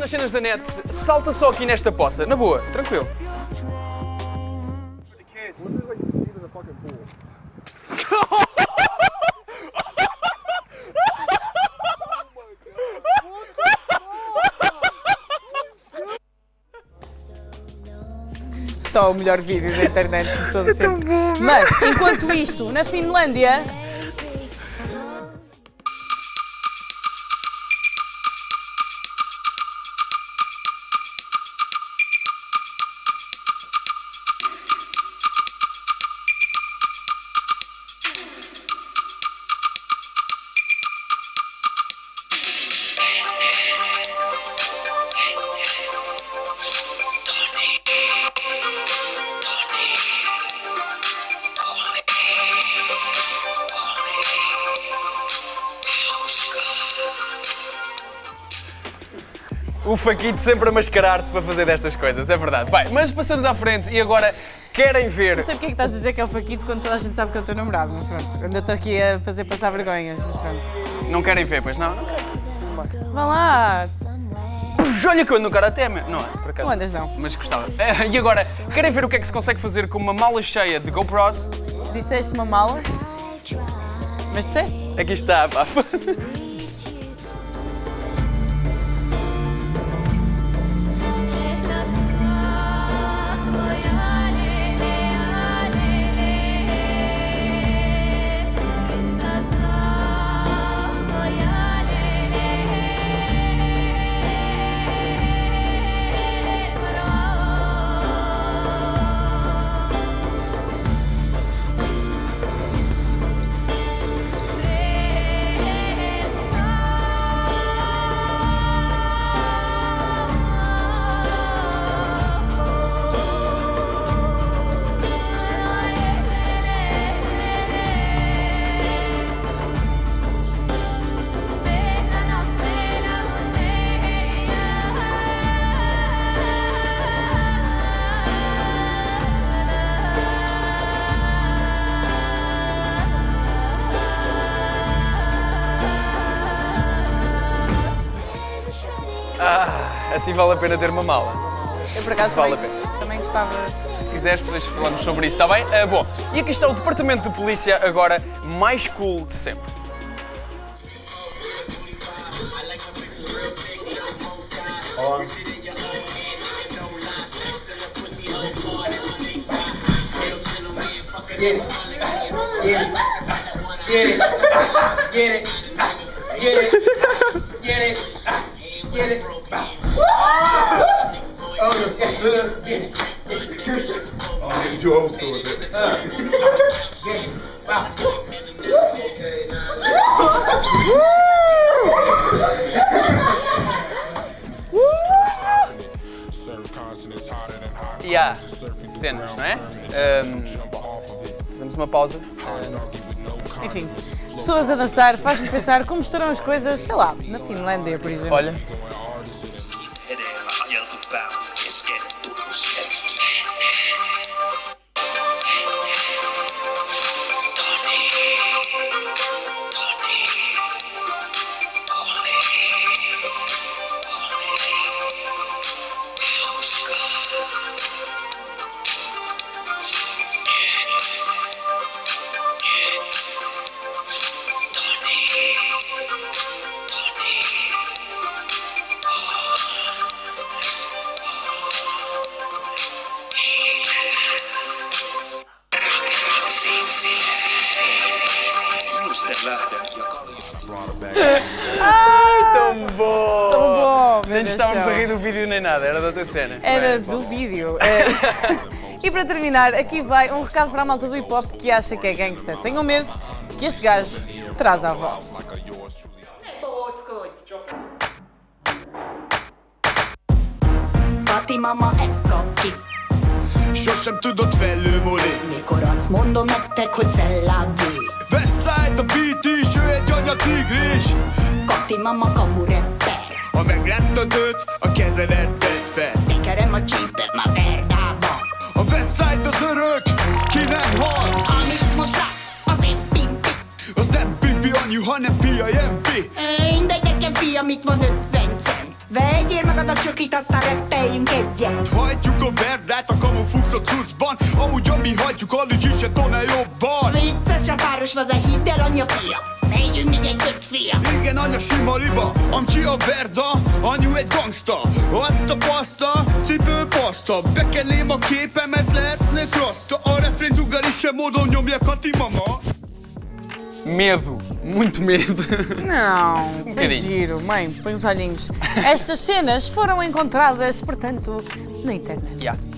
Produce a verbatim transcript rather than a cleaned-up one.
nas cenas da net, salta só aqui nesta poça. Na boa, tranquilo. Só o melhor vídeo da internet de todo o sempre. Mas, enquanto isto, na Finlândia... O Faquito sempre a mascarar-se para fazer destas coisas, é verdade. Bem, mas passamos à frente e agora querem ver... Não sei porque é que estás a dizer que é o Faquito quando toda a gente sabe que é o teu namorado, mas pronto. Ainda estou aqui a fazer passar vergonhas, mas pronto. Não querem ver, pois não? Não querem. Vá lá! Puxa, olha que eu ando no Karaté, não é? Por acaso. Não andas não. Mas gostava. Eh, E agora, querem ver o que é que se consegue fazer com uma mala cheia de GoPros? Disseste uma mala? Mas disseste? Aqui está, pá. Ah, assim vale a pena ter uma mala. Eu por acaso Vale a também, pena. também gostava... Se quiseres, depois falamos sobre isso, está bem? Ah, bom, e aqui está o departamento de polícia agora mais cool de sempre. Get it, get it, get it, get it, get it, get it, get it. Oh, get it, get it. Oh, I'm getting too old school with it. Get it. Wow. E há cenas, não é? Ahm, fazemos uma pausa. Ahm, Enfim, pessoas a dançar faz-me pensar como estarão as coisas, sei lá, na Finlândia, por exemplo. olha. Ai, tão bom! Tão bom, meu Nem Deus estávamos do a céu. rir do vídeo nem nada, era da outra cena. Era Bem, do bom. vídeo. É. E para terminar, aqui vai um recado para a malta do hip hop que acha que é gangster. Tenham medo que este gajo traz a voz. Fatima ma ezt kap ki. Sosem tudott felülmúlni. Mikor azt mondom nektek, hogy szellábbi. Westside a beat is, ő egy anyatigris. Kati mama kamu rapper. Ha megláttad őt, a kezedet tedd fel. Tekerem a csípem a verdába. A Westside az örök, ki nem hal. Amit most látsz, az nem pimpi. Az nem pimpi anyu, hanem pia em pé. Mindegy, nekem fia, mit van ötven cent. Vegyél magadnak csokit, aztán reppeljünk egyet. Hajtjuk a verdát a kamufux a cuccban, ahogy ami hajtjuk a lügyüset, onnan jobban. Vicces a páros vaza, hidd el, anya fia. Megyünk még egy tört fia. Igen, anya sima liba, amcsi a verda, anyu egy gangsta. Azt a paszta, cipő paszta, bekenném a képemet, lehetnek rasta. A refrén dugarítsem módon nyomja Kati mama. Medo, muito medo. Não, foi bocadinho. giro, mãe, põe os olhinhos. Estas cenas foram encontradas, portanto, na internet. Yeah.